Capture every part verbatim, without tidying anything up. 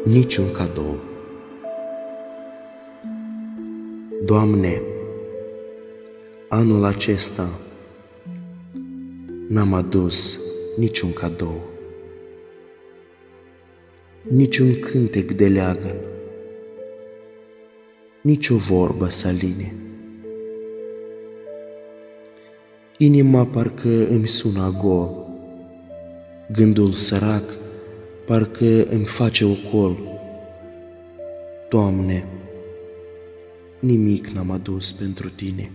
niciun cadou. Doamne, anul acesta n-am adus niciun cadou, niciun cântec de leagăn, nici o vorbă saline. Inima parcă îmi sună gol, gândul sărac parcă îmi face ocol. Doamne, nimic n-am adus pentru Tine.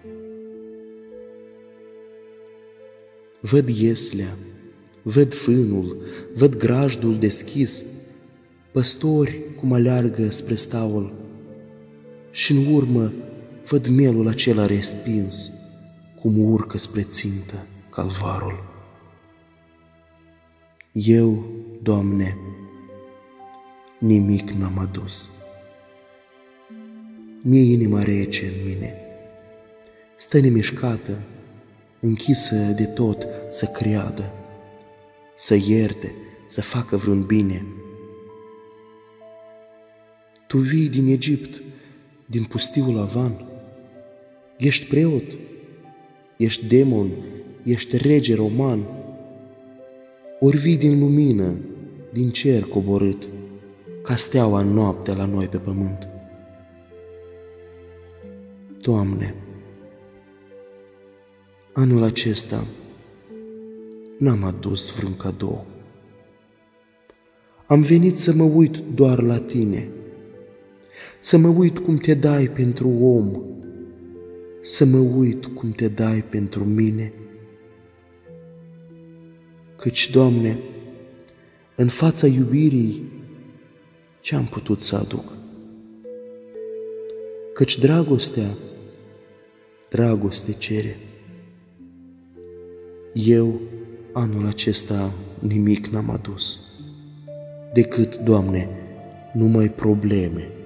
Văd ieslea, văd fânul, văd grajdul deschis, păstori cum aleargă spre staul, și în urmă văd mielul acela respins, cum urcă spre țintă calvarul. Eu, Doamne, nimic n-am adus. Mie inima rece în mine, stă nemișcată, închisă de tot să creadă, să ierte, să facă vreun bine. Tu vii din Egipt, din pustiul Avan, ești preot, ești demon, ești rege roman, ori vii din lumină, din cer coborât, ca steaua în noaptea la noi pe pământ. Doamne, anul acesta n-am adus vreun cadou. Am venit să mă uit doar la Tine, să mă uit cum Te dai pentru om, să mă uit cum Te dai pentru mine. Căci, Doamne, în fața iubirii ce-am putut să aduc? Căci dragostea, dragoste cere. Eu anul acesta nimic n-am adus, decât, Doamne, numai probleme